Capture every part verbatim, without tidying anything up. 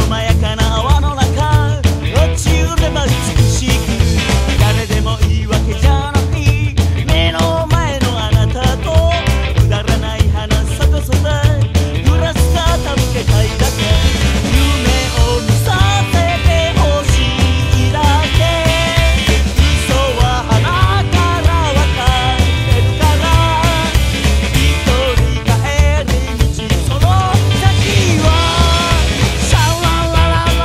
まやかな泡の中落ちゆれば美しく、誰でもいいわけじゃない目の前のあなたと、くだらない話そこそこグラス傾けたいだけ、夢を見させてほしいだけ、嘘は鼻からわかってるから、一人帰り道その先はシャララララ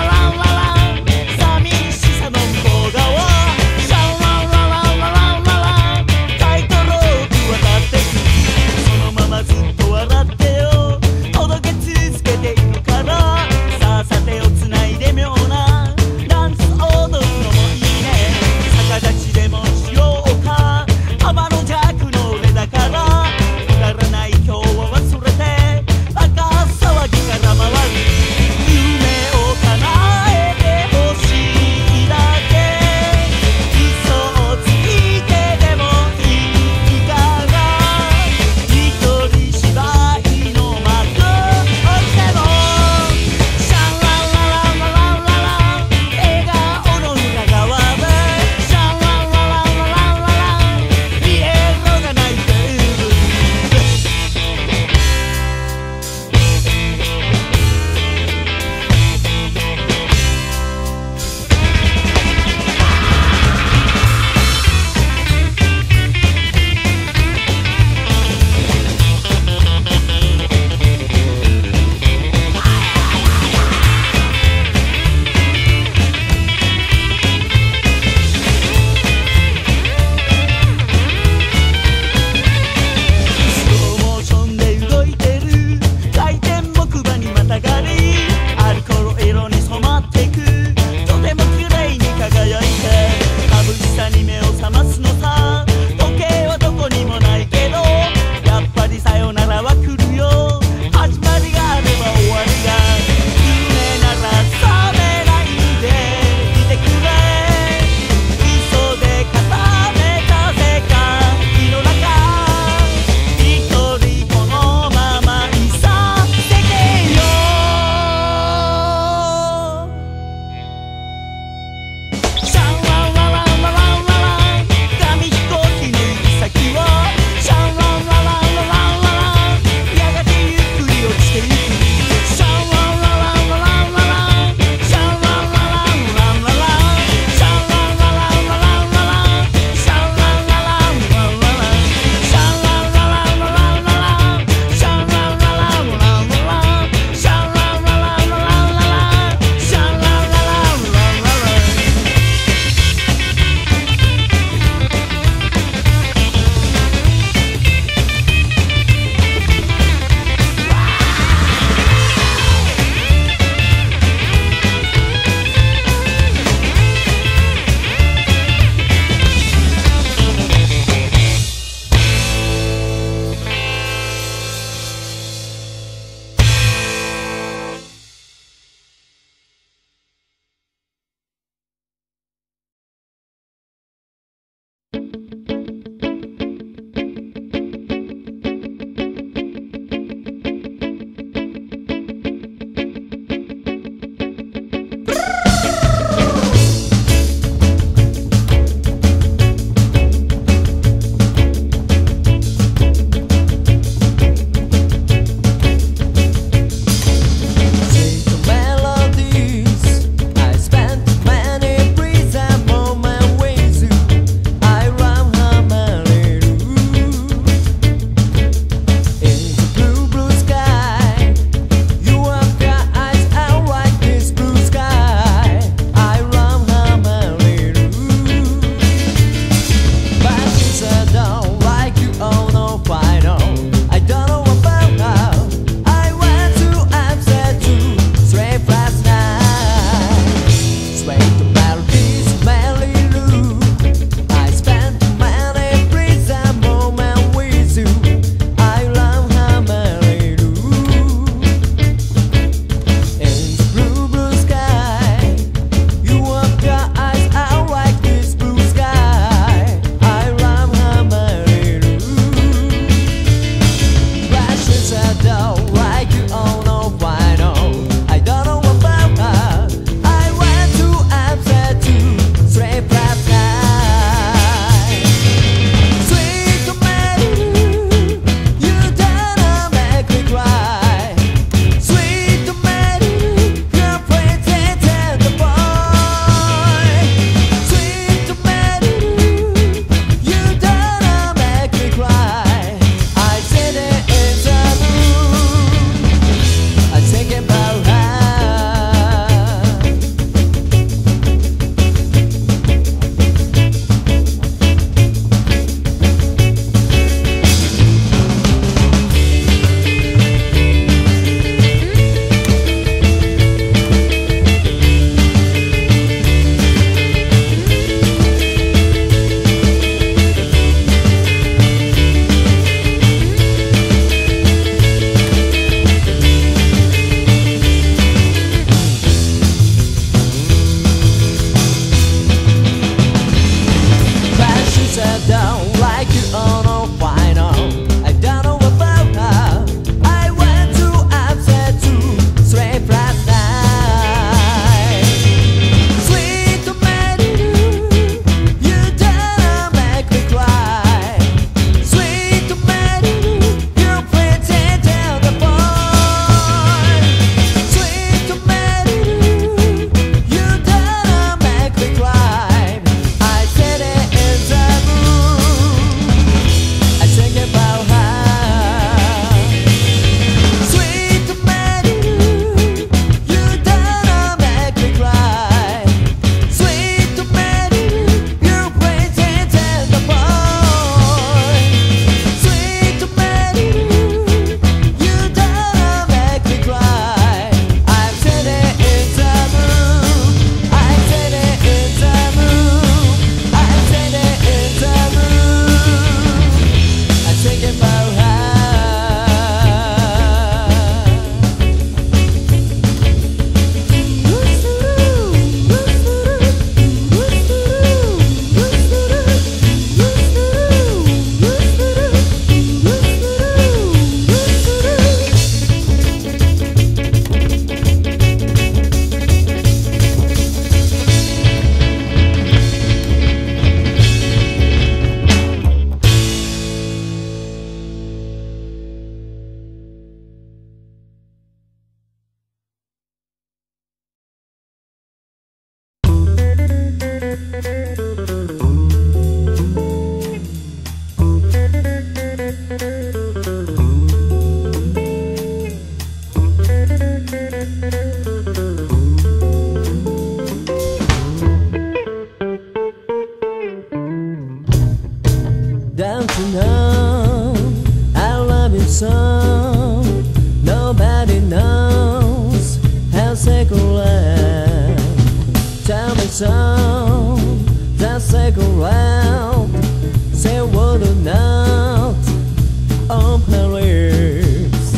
second round. Tell me so, the second round. Say what or not on her lips.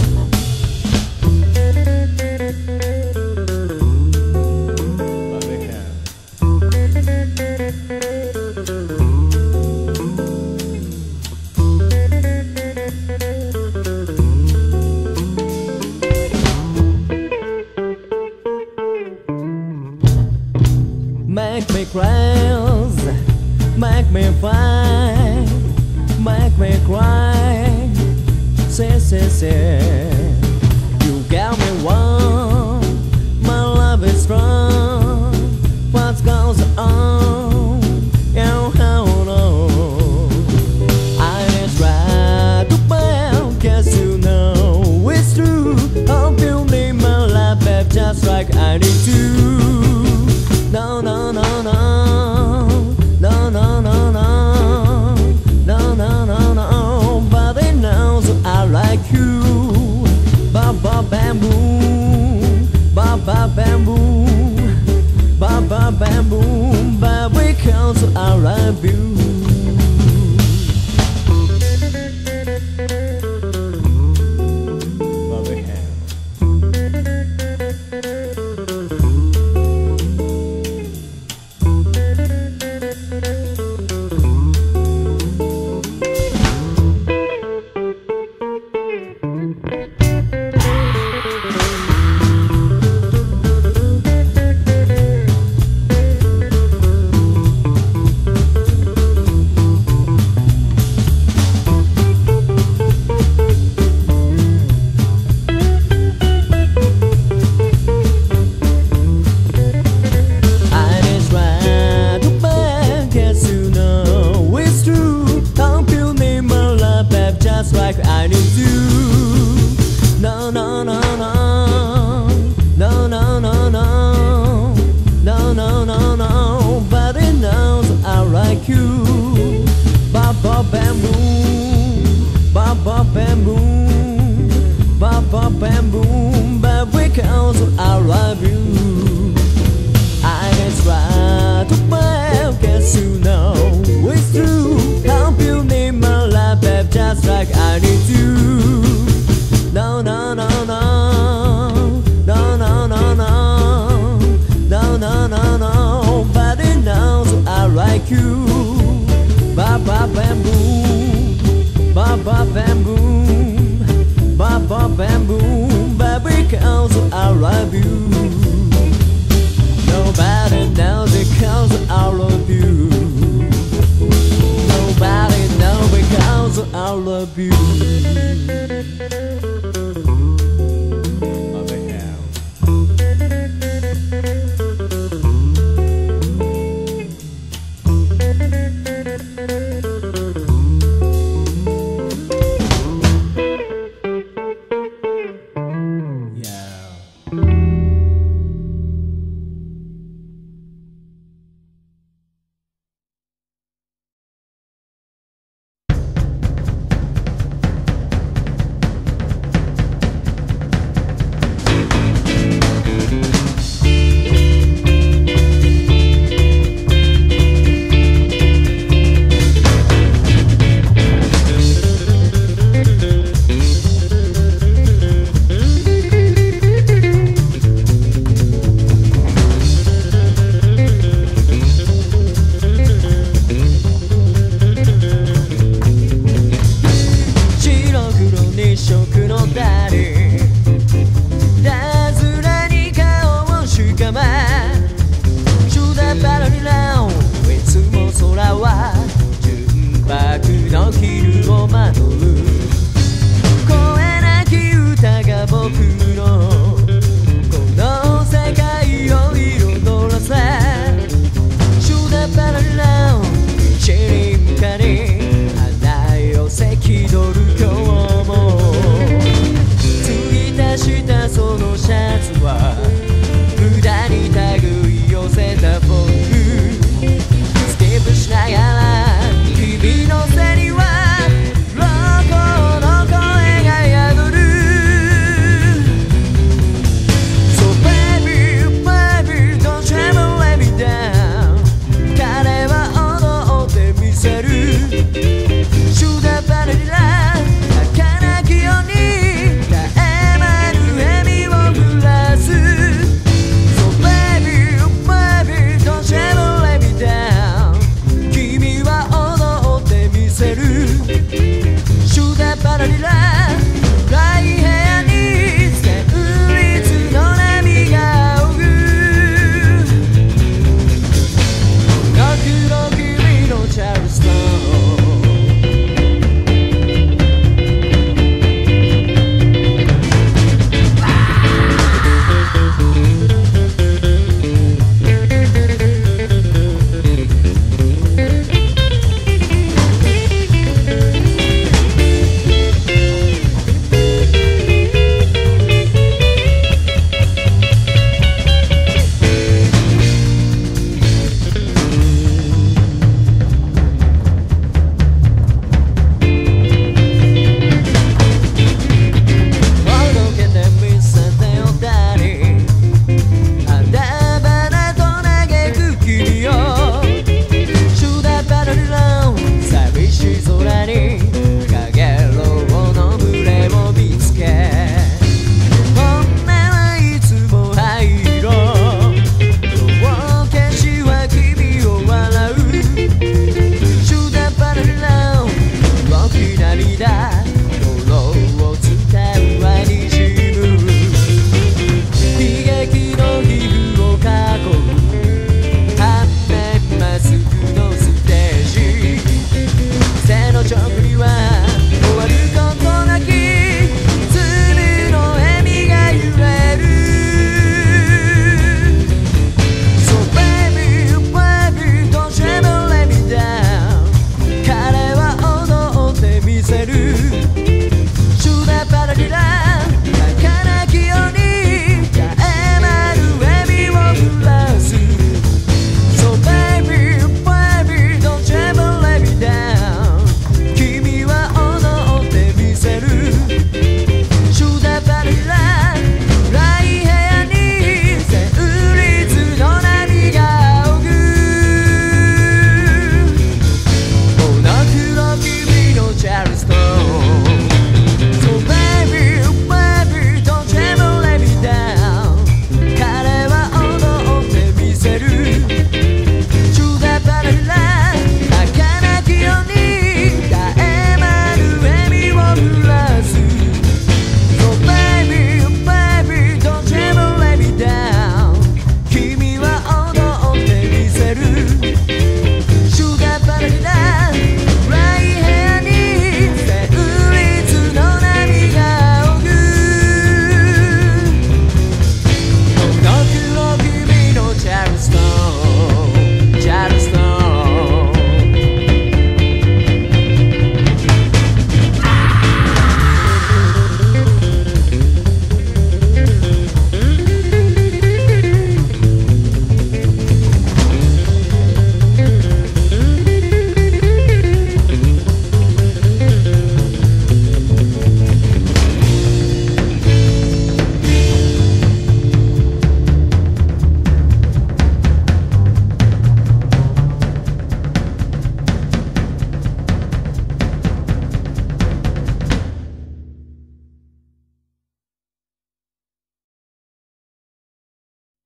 But we have make me crazy, make me fight, make me cry. Say, say, say, you got me one. My love is strong. What goes on? You hold on. I just try to bound, cause you know it's true. Hope you need my love, babe, just like I need to. No, no, no, no, no, no, no, no, no, no, no, no. But it knows I like you. Ba ba bamboo, ba ba bamboo, ba ba bamboo. But because I love you. But we have. Just like I need to. No, no, no, no, no, no, no, no, no, no, no, no. But it knows I like you. Ba ba bamboo, ba ba bamboo, ba ba bamboo. But because I love you, I just try to buy, cause you know it's true. Hope you need my love, babe, just like I need to. No, no, no, no, no, no, no, no, no, no, no, no. But it knows I like you. Ba ba bamboo, ba ba bamboo, ba ba bamboo. But because I love you. Nobody knows because I love you. Nobody knows because I love you.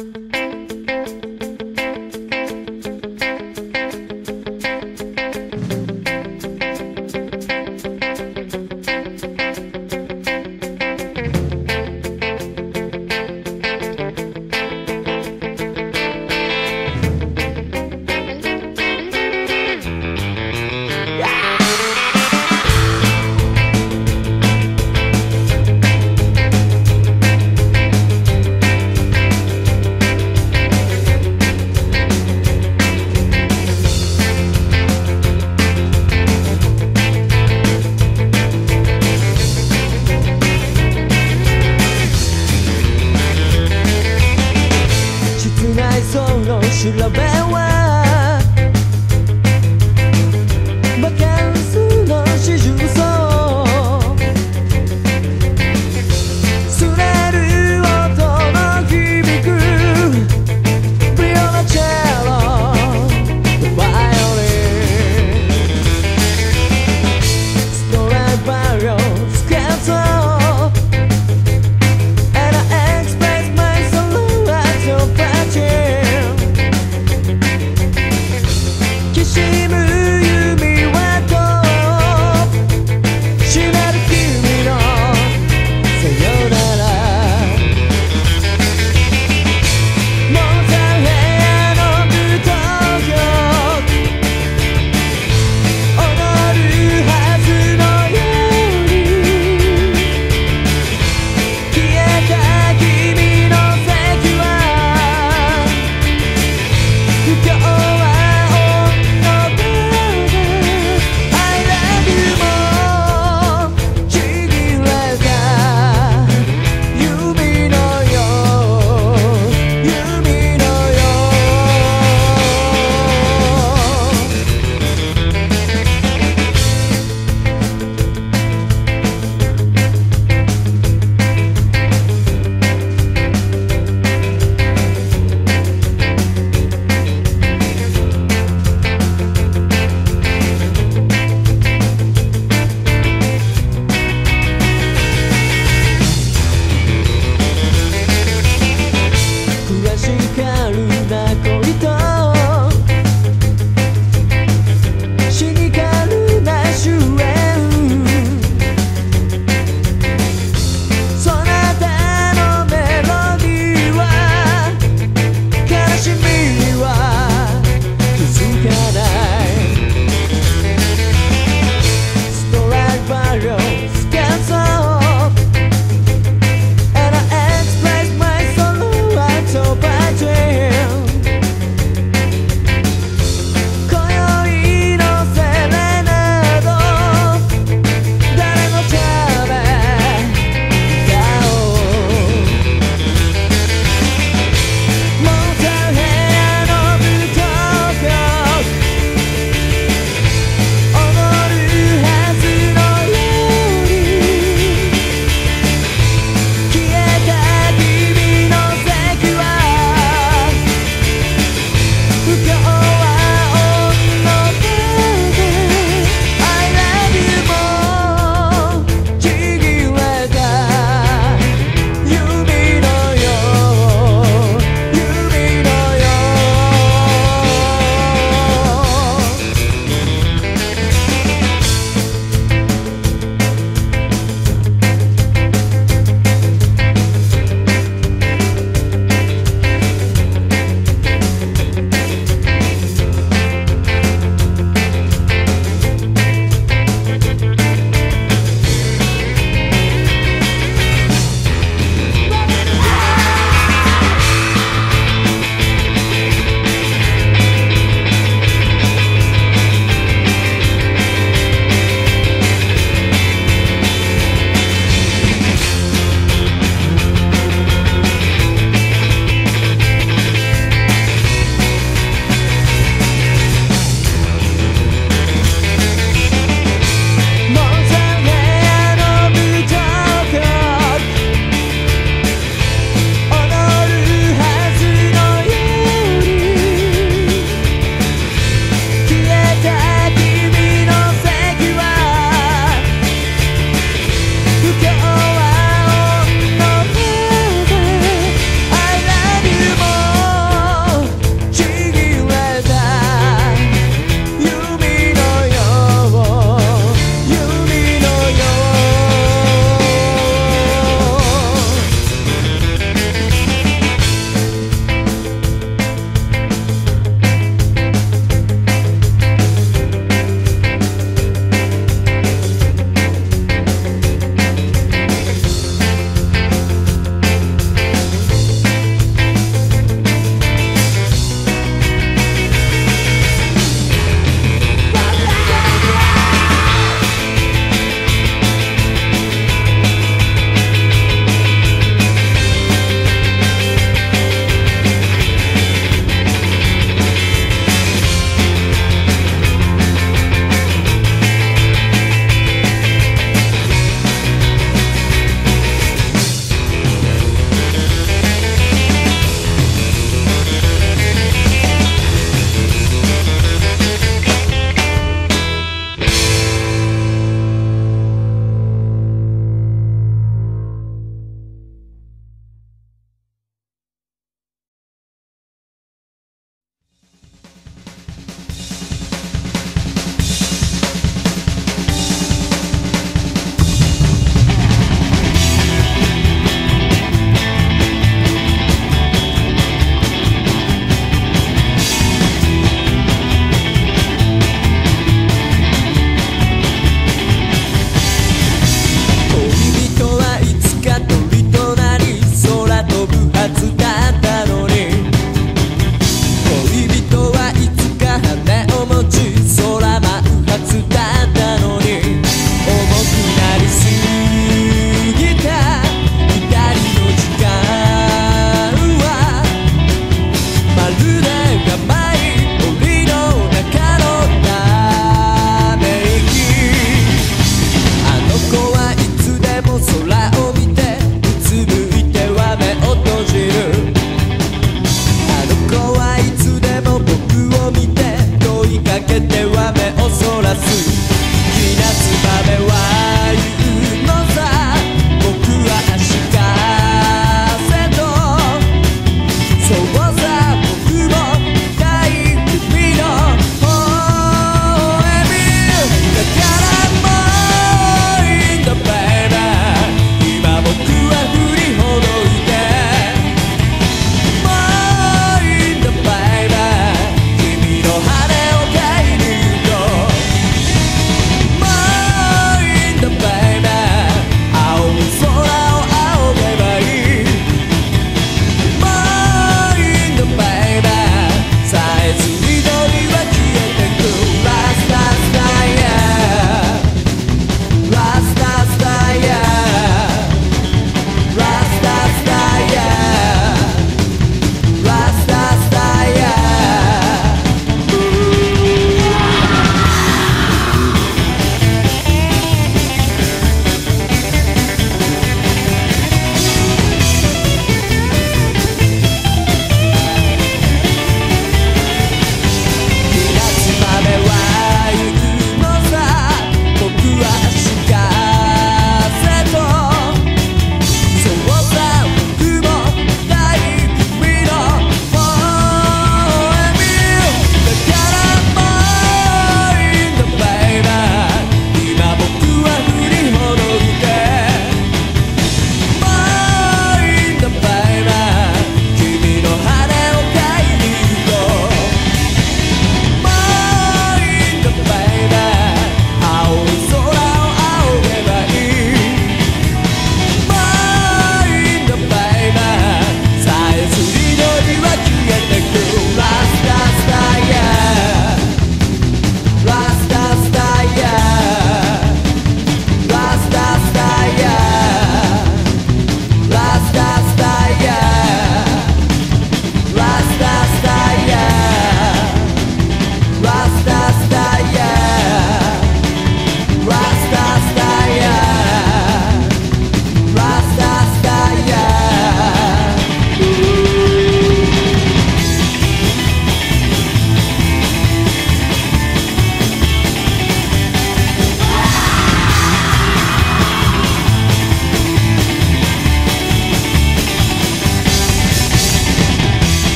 調べはバカンスの四重奏すれる音の響くビオラチェロバイオリンストライバーをつけそう And I express my solo at your passion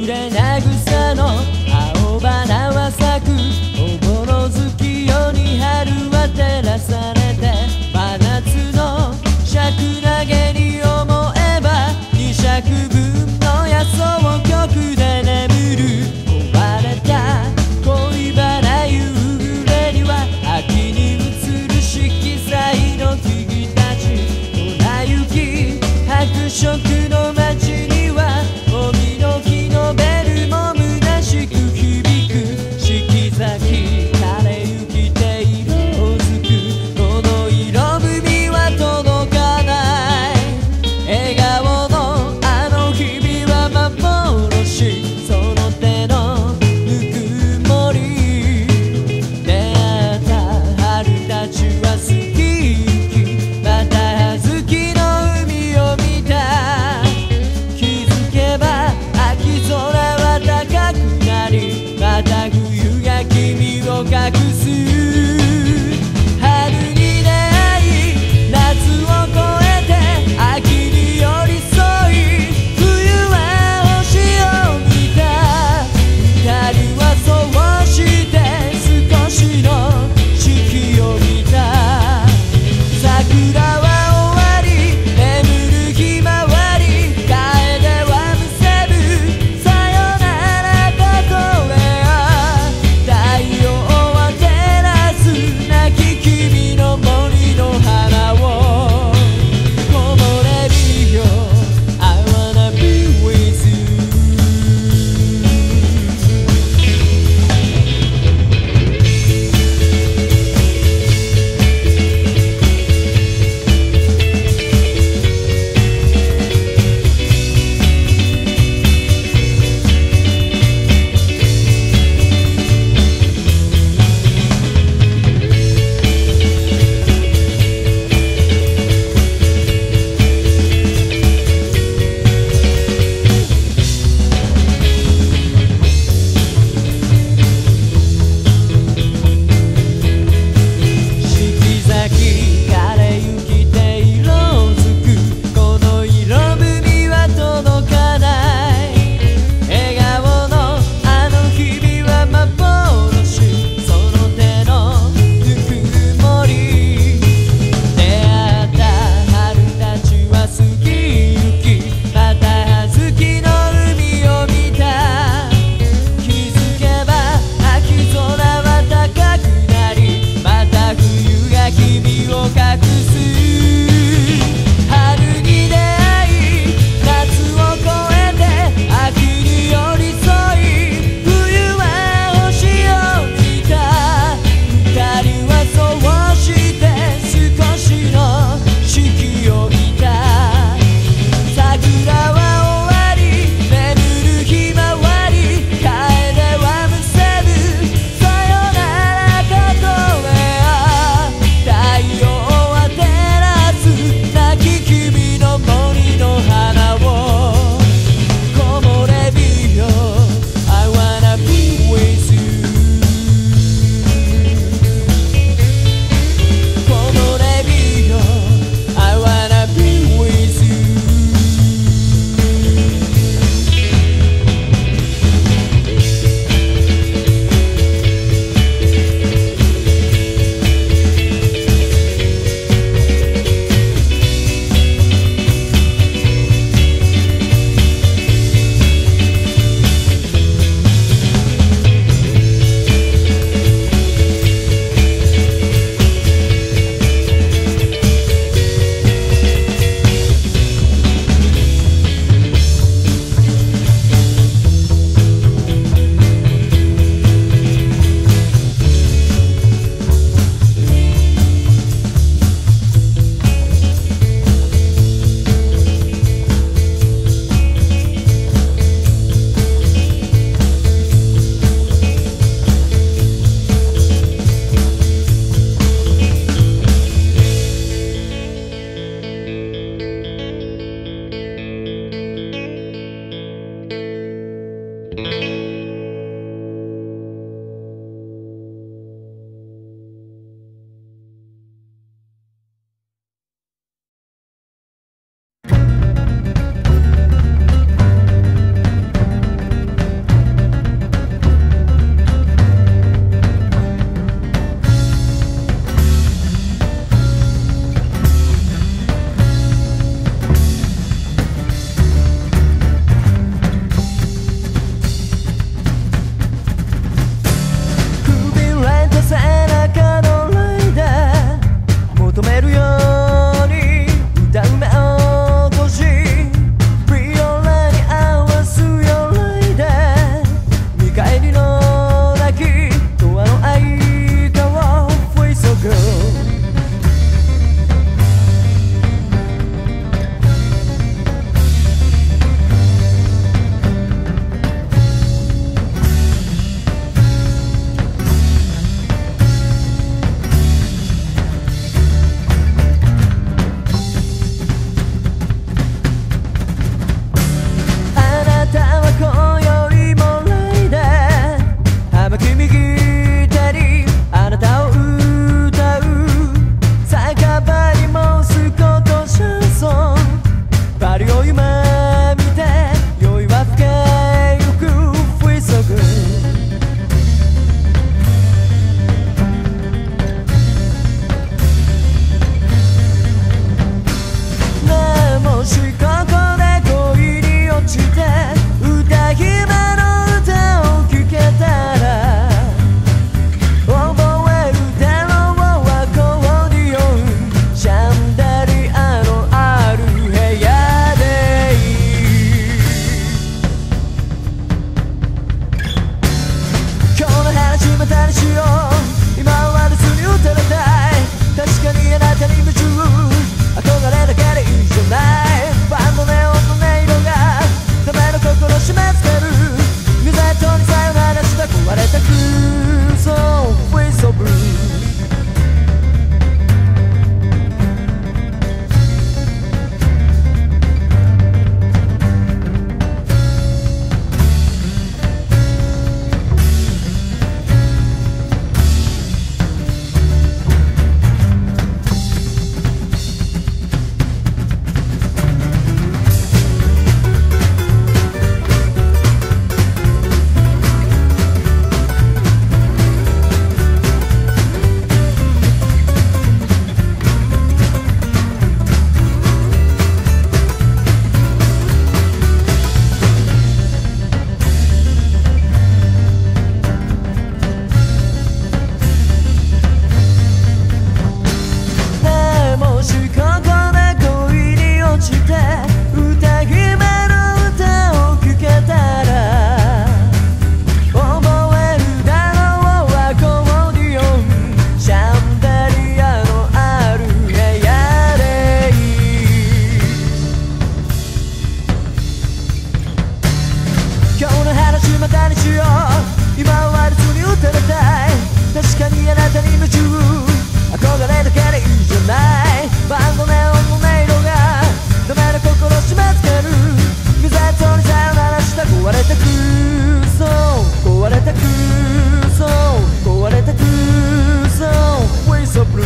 暮れ渚の青花は咲くおぼろ月夜に春は照らされて真夏の尺投げに思えば二尺分の野草曲で眠る壊れた恋バナ夕暮れには秋に映る色彩の木々たち粉雪白色の街にはもみの木のベルも虚しく響く話またにしよう。今はワイルドに打たれたい。確かにあなたに夢中、憧れだけでいいじゃない。バンドネオンの音色がダメな心締め付ける。水とにさよならした壊れた空想、壊れた空想、壊れた空想 We so blue。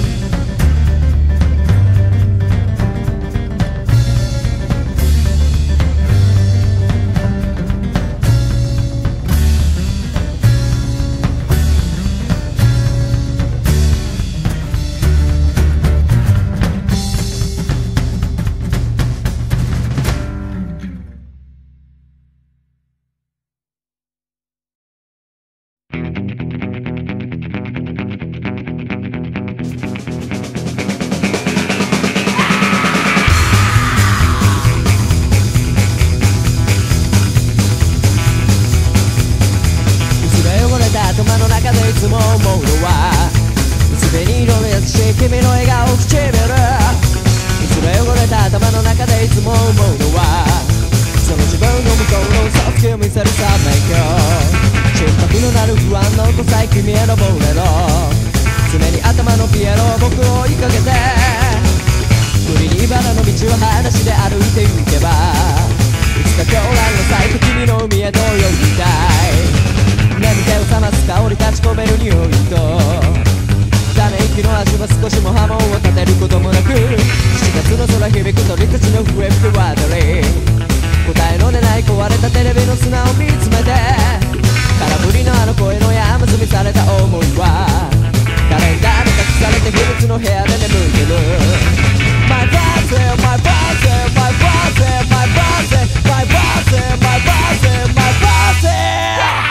頭の中でいつも思うのは薄紅色の優しい君の笑顔唇。薄れ汚れた頭の中でいつも思うのはその自分の向こうの嘘つきを見せるさ勉強。心拍のなる不安の音さえ君へのボレロ。常に頭のピエロ僕を追いかけて無理に茨の道を裸足で歩いて行けばいつか狂乱の咲く君の海へと泳ぎたい。眠気を覚ます香り立ち込める匂いとため息の味は少しも波紋を立てることもなくしちがつの空響く鳥たちの笛吹く渡り答えの出ない壊れたテレビの砂を見つめて空振りのあの声の山積みされた想いはカレンダーに隠されて秘密の部屋で眠ってる My birthday, my birthday, my birthday, my birthday, my birthday, my birthday, my birthday。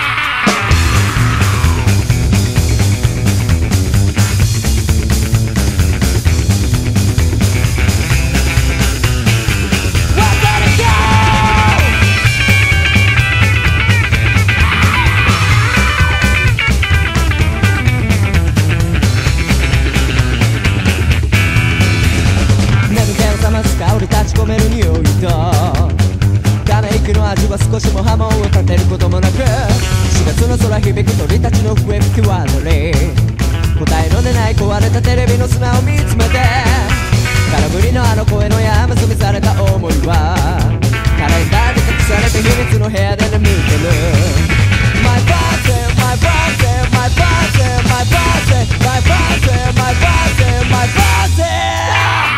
込める匂いとため息の味は少しも波紋を立てることもなくしがつの空響く鳥たちの笛吹き渡り答えの出ない壊れたテレビの砂を見つめて空振りのあの声の山積みされた想いはカレンダーに隠されて秘密の部屋で眠ってる My birthday, my birthday, my birthday, my birthday, my birthday, my birthday, my birthday。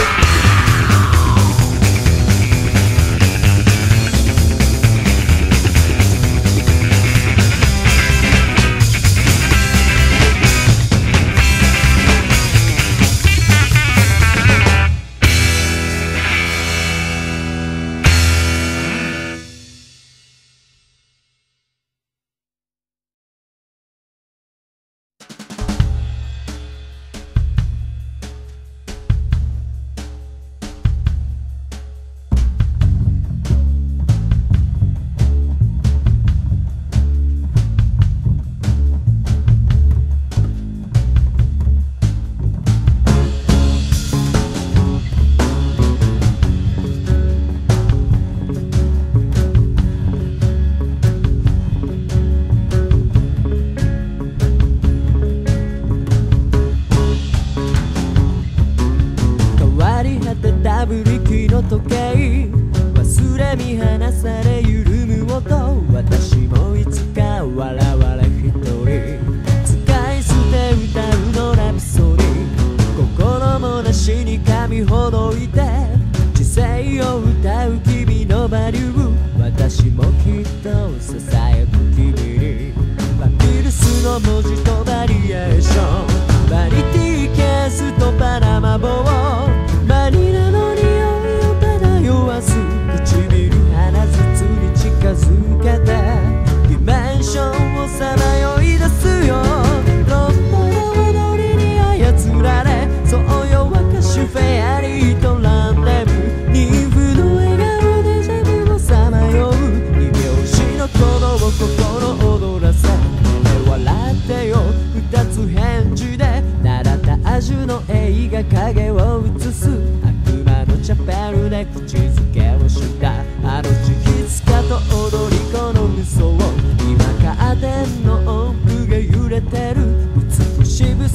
時計忘れ見放され緩む音私もいつか笑われ一人使い捨て歌うのラプソディ心もなしに髪ほどいて知性を歌う君のバリュー私もきっとささやく君にパピルスの文字とバリエーションバニティケースとパナマ帽バニラの匂い酔わす唇鼻ずつに近づけてディメンションをさまよい出すよロットの踊りに操られそうよ若主フェアリーとランデブ妊婦の笑顔でジャブもさまよう二拍子の鼓動を心躍らせ笑ってよ二つ返事で習ったアジュの映画影を映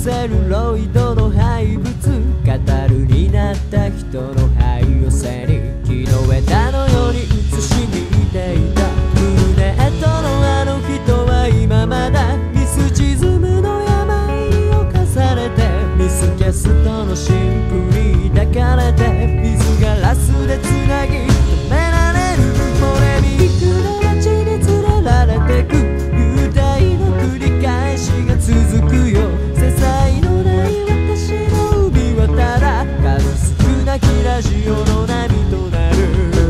セルロイドの廃物カタルになった人の肺を背に木の枝のように映し見ていたブルネットのあの人は今まだミスチズムの病に侵されてミスキャストの新婦に抱かれて水ガラスでつなぎ止められるモレミックの街に連れられてく幽体の繰り返しが続くよ些細のない私の海はただ数少なきラジオの波となる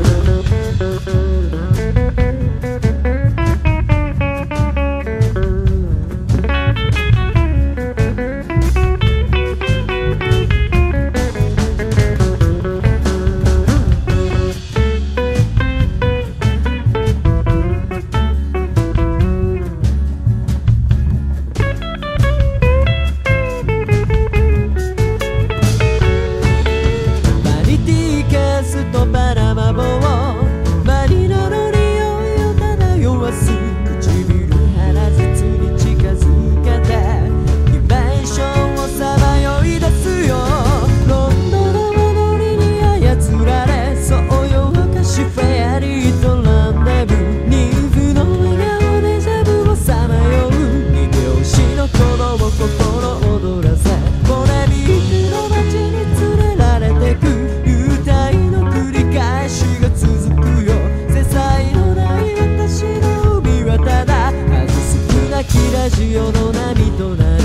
ラジオの波となる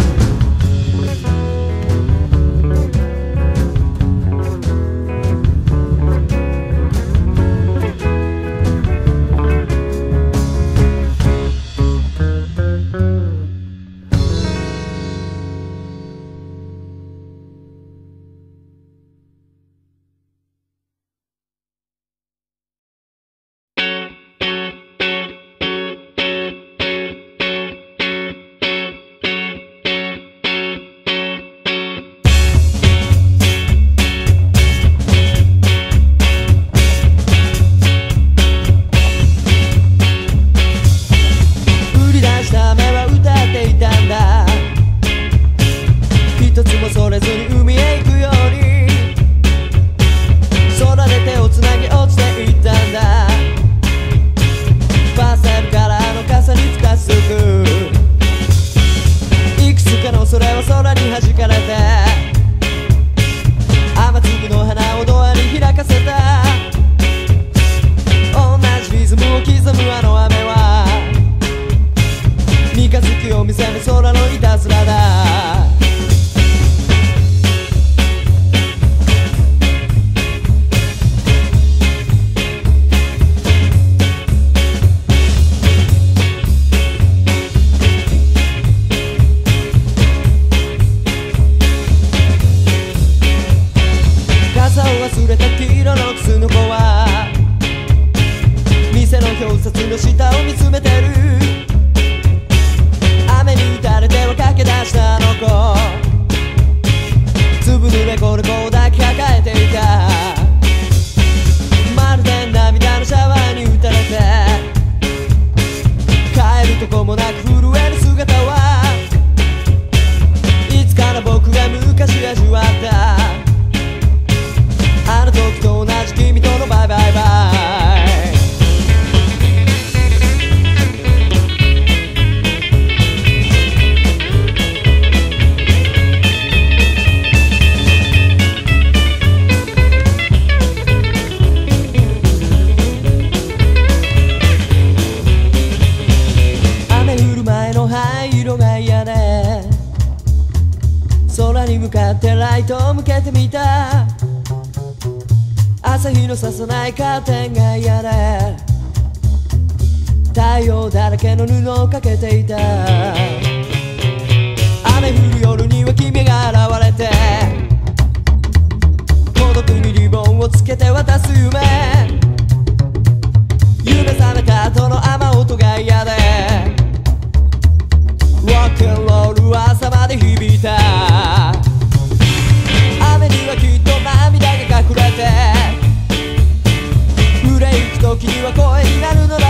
朝日のささないカーテンが嫌で太陽だらけの布をかけていた雨降る夜には君が現れて孤独にリボンをつけて渡す夢夢覚めた後の雨音が嫌でロックンロールは朝まで響いた雨にはきっと涙が隠れて憂いく時には声になるのだ